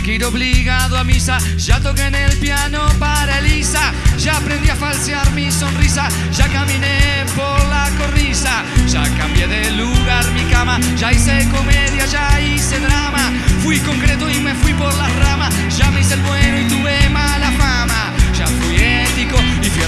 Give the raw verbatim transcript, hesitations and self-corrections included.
que ir obligado a misa. Ya toqué en el piano para Elisa, ya aprendí a falsear mi sonrisa, ya caminé por la cornisa, ya cambié de lugar mi cama, ya hice comedia, ya hice drama, fui concreto y me fui por las ramas, ya me hice el bueno y tuve mala fama, ya fui ético y